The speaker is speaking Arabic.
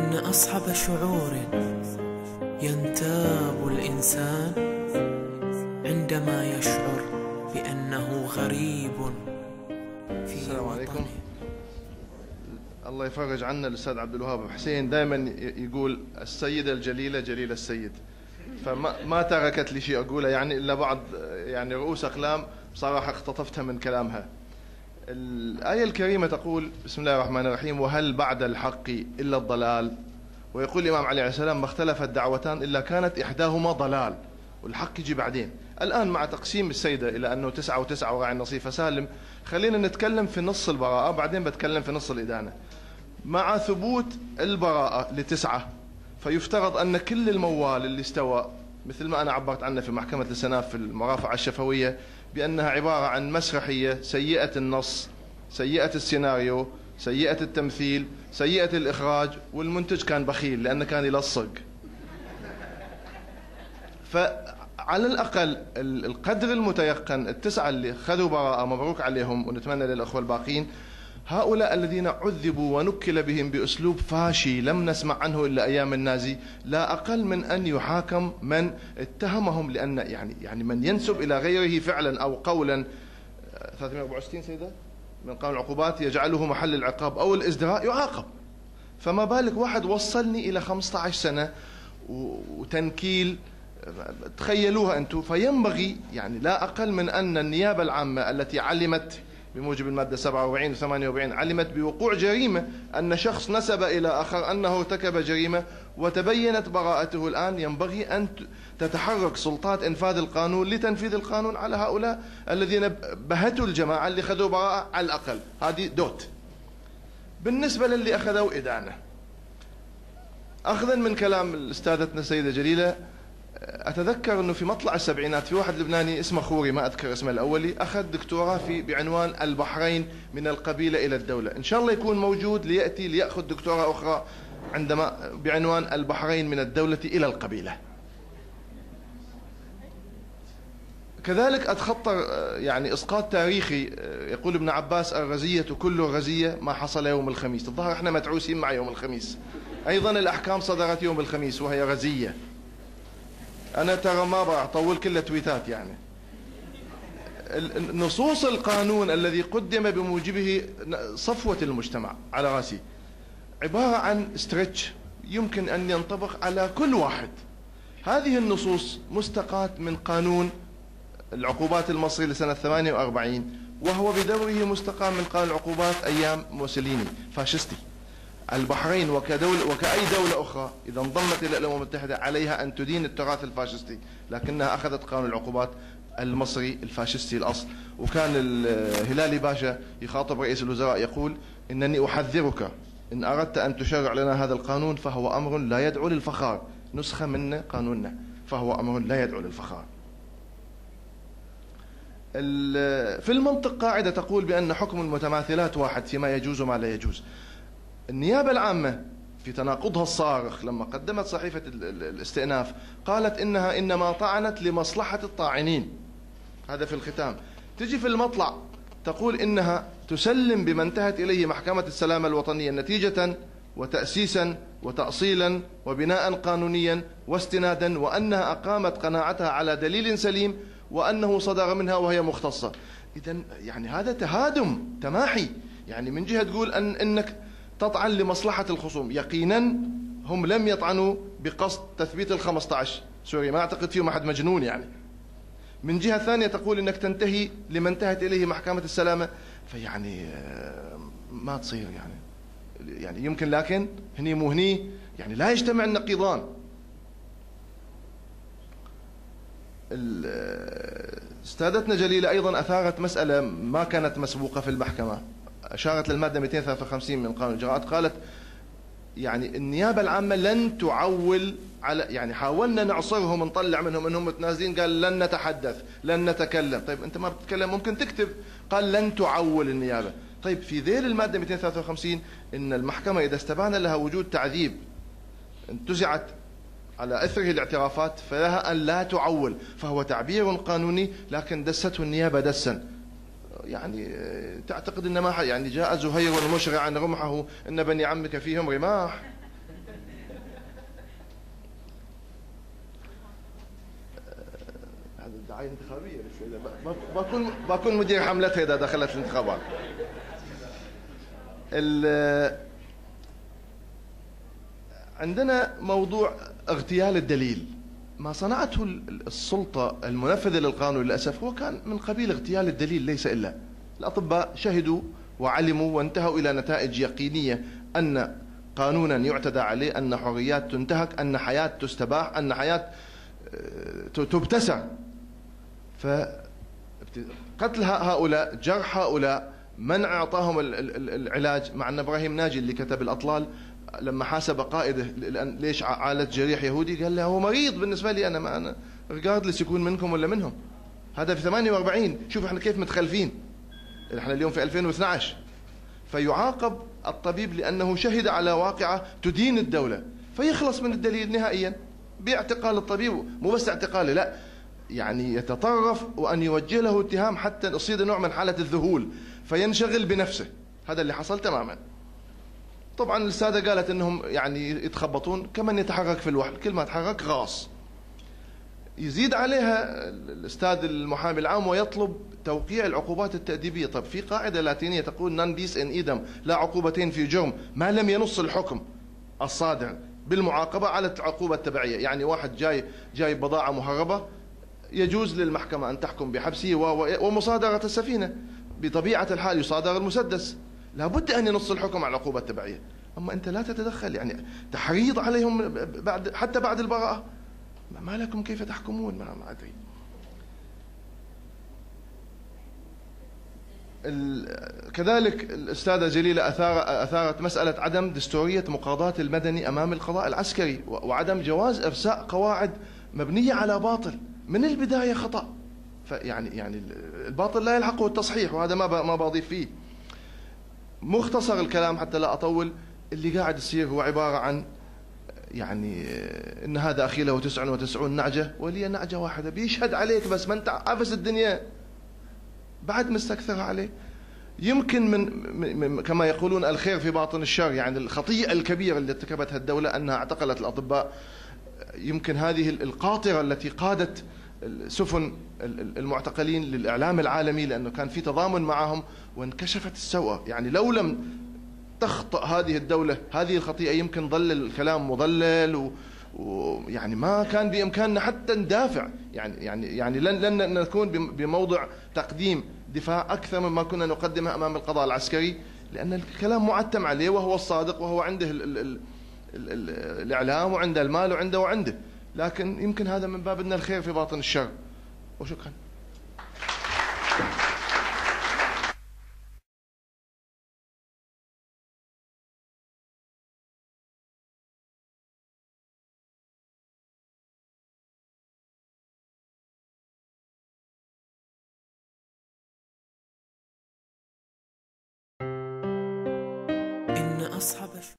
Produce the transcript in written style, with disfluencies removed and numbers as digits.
إن أصعب شعور ينتاب الإنسان عندما يشعر بأنه غريب في السلام عليكم. وطنه. الله يفرج عنا الأستاذ عبد الوهاب حسين دائما يقول السيدة الجليلة جليل السيد، فما تركت لي شيء أقوله يعني إلا بعض يعني رؤوس أقلام بصراحة اختطفتها من كلامها. الآية الكريمة تقول بسم الله الرحمن الرحيم: وهل بعد الحق إلا الضلال. ويقول الإمام عليه السلام: ما اختلفت دعوتان إلا كانت إحداهما ضلال، والحق يجي بعدين. الآن مع تقسيم السيدة إلى أنه 9 و9 وراعي النصيب فسالم، خلينا نتكلم في نص البراءة، بعدين بتكلم في نص الإدانة. مع ثبوت البراءة ل9 فيفترض أن كل الموال اللي استوى مثل ما أنا عبرت عنه في محكمة الاستئناف في المرافعة الشفوية بأنها عبارة عن مسرحية سيئة النص، سيئة السيناريو، سيئة التمثيل، سيئة الإخراج، والمنتج كان بخيل لأنه كان يلصق. فعلى الأقل القدر المتيقن 9 اللي خذوا براءة مبروك عليهم، ونتمنى للأخوة الباقين. هؤلاء الذين عذبوا ونكل بهم بأسلوب فاشي لم نسمع عنه إلا أيام النازي، لا أقل من أن يحاكم من اتهمهم، لأن يعني من ينسب إلى غيره فعلا أو قولا 364 سيدة من قانون العقوبات يجعله محل العقاب أو الإزدراء يعاقب. فما بالك واحد وصلني إلى 15 سنة وتنكيل، تخيلوها أنتم. فينبغي يعني لا أقل من أن النيابة العامة التي علمت بموجب المادة 47 و 48 علمت بوقوع جريمة، أن شخص نسب إلى آخر أنه ارتكب جريمة وتبينت براءته الآن، ينبغي أن تتحرك سلطات إنفاذ القانون لتنفيذ القانون على هؤلاء الذين بهتوا الجماعة اللي خذوا براءة. على الأقل هذه دوت. بالنسبة للي أخذوا إدانة، أخذا من كلام أستاذتنا السيدة جليلة، أتذكر أنه في مطلع السبعينات في واحد لبناني اسمه خوري، ما أذكر اسمه الأولي، أخذ دكتوراه بعنوان البحرين من القبيلة إلى الدولة. إن شاء الله يكون موجود ليأتي ليأخذ دكتوراه أخرى عندما بعنوان البحرين من الدولة إلى القبيلة. كذلك أتخطر يعني إسقاط تاريخي. يقول ابن عباس: الرزية كل الرزية ما حصل يوم الخميس. الظاهر احنا متعوسين مع يوم الخميس، أيضا الأحكام صدرت يوم الخميس وهي رزية. أنا ترى ما بطول كل تويتات يعني. نصوص القانون الذي قدم بموجبه صفوة المجتمع على رأسي عبارة عن ستريتش يمكن أن ينطبق على كل واحد. هذه النصوص مستقاة من قانون العقوبات المصري لسنة 48، وهو بدوره مستقى من قانون العقوبات أيام موسوليني فاشستي. البحرين وكدولة وكأي دولة أخرى إذا انضمت إلى الأمم المتحدة عليها أن تدين التراث الفاشستي، لكنها أخذت قانون العقوبات المصري الفاشستي الأصل. وكان الهلالي باشا يخاطب رئيس الوزراء يقول: إنني أحذرك إن أردت أن تشرع لنا هذا القانون فهو أمر لا يدعو للفخار، نسخة من قانوننا، فهو أمر لا يدعو للفخار. في المنطق قاعدة تقول بأن حكم المتماثلات واحد فيما يجوز وما لا يجوز. النيابة العامة في تناقضها الصارخ لما قدمت صحيفة الاستئناف قالت إنها إنما طعنت لمصلحة الطاعنين، هذا في الختام. تجي في المطلع تقول إنها تسلم بما انتهت إليه محكمة السلامة الوطنية نتيجة وتأسيسا وتأصيلا وبناء قانونيا واستنادا، وأنها أقامت قناعتها على دليل سليم، وأنه صدر منها وهي مختصة. إذن يعني هذا تهادم تماحي. يعني من جهة تقول إنك تطعن لمصلحة الخصوم، يقينا هم لم يطعنوا بقصد تثبيت ال15 سوري، ما أعتقد فيهم أحد مجنون يعني. من جهة ثانية تقول إنك تنتهي لما انتهت إليه محكمة السلامة، فيعني ما تصير يعني يمكن، لكن هني مو هني يعني لا يجتمع النقيضان. استاذتنا جليلة أيضا أثارت مسألة ما كانت مسبوقة في المحكمة، أشارت للمادة 253 من قانون الإجراءات. قالت يعني النيابة العامة لن تعول على، يعني حاولنا نعصرهم نطلع منهم أنهم متنازلين، قال لن نتحدث لن نتكلم. طيب أنت ما بتتكلم ممكن تكتب. قال لن تعول النيابة. طيب في ذيل المادة 253 إن المحكمة إذا استبان لها وجود تعذيب انتزعت على أثره الاعترافات فلها أن لا تعول، فهو تعبير قانوني لكن دسته النيابة دسا. يعني تعتقد ان ما يعني جاء زهير مشرعا رمحه ان بني عمك فيهم رماح. دعاية انتخابية بكون مدير حملتها إذا دخلت الانتخابات. عندنا موضوع اغتيال الدليل. ما صنعته السلطة المنفذة للقانون للأسف هو كان من قبيل اغتيال الدليل ليس إلا. الأطباء شهدوا وعلموا وانتهوا إلى نتائج يقينية أن قانونا يعتدى عليه، أن حريات تنتهك، أن حياة تستباح، أن حياة تبتسع. فقتل هؤلاء، جرح هؤلاء، منع إعطاهم العلاج. مع أن إبراهيم ناجي اللي كتب الأطلال لما حاسب قائده ليش عالج جريح يهودي قال له هو مريض بالنسبة لي أنا، ما أنا ريجاردلس يكون منكم ولا منهم. هذا في 48. شوف احنا كيف متخلفين، احنا اليوم في 2012. فيعاقب الطبيب لأنه شهد على واقعة تدين الدولة، فيخلص من الدليل نهائيا باعتقال الطبيب. مو بس اعتقاله، لا، يعني يتطرف وأن يوجه له اتهام حتى يصير نوع من حالة الذهول فينشغل بنفسه. هذا اللي حصل تماما. طبعا السادة قالت انهم يعني يتخبطون كمن يتحرك في الوحل، كل ما تحرك غاص. يزيد عليها الأستاذ المحامي العام ويطلب توقيع العقوبات التأديبية. طب في قاعدة لاتينية تقول نان بيس ان ايدم، لا عقوبتين في جرم ما لم ينص الحكم الصادر بالمعاقبة على العقوبة التبعية. يعني واحد جاي بضاعة مهربة يجوز للمحكمة أن تحكم بحبسه ومصادرة السفينة. بطبيعة الحال يصادر المسدس، لابد أن ينص الحكم على العقوبة التبعية. أما أنت لا تتدخل، يعني تحريض عليهم حتى بعد البراءة. ما لكم كيف تحكمون؟ ما أدري. كذلك الأستاذة جليلة أثارت مسألة عدم دستورية مقاضاة المدني أمام القضاء العسكري، وعدم جواز إرساء قواعد مبنية على باطل من البداية خطأ. يعني الباطل لا يلحقه التصحيح، وهذا ما بضيف فيه. مختصر الكلام حتى لا أطول، اللي قاعد يصير هو عبارة عن يعني إن هذا أخي له 99 نعجة ولي نعجة واحدة، بيشهد عليك بس ما أنت عافس الدنيا بعد مستكثرها عليه. يمكن من كما يقولون الخير في باطن الشر، يعني الخطيئة الكبيرة اللي ارتكبتها الدولة أنها اعتقلت الأطباء. يمكن هذه القاطرة التي قادت سفن المعتقلين للإعلام العالمي، لأنه كان في تضامن معهم وانكشفت السوءة. يعني لو لم تخطئ هذه الدولة هذه الخطيئة يمكن ظل الكلام مضلل، ويعني ما كان بإمكاننا حتى ندافع. يعني لن نكون بموضع تقديم دفاع أكثر مما كنا نقدمه أمام القضاء العسكري، لأن الكلام معتم عليه وهو الصادق وهو عنده الإعلام وعنده المال وعنده. لكن يمكن هذا من باب أن الخير في باطن الشر. وشكرا. إن أصحب